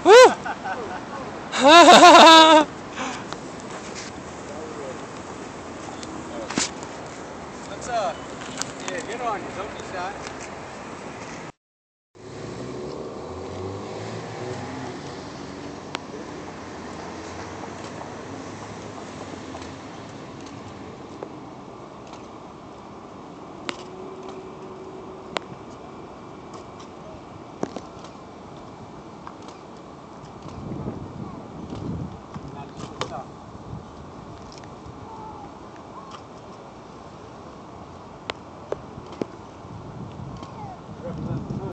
Woo! Let's yeah, get on you. Don't be shy.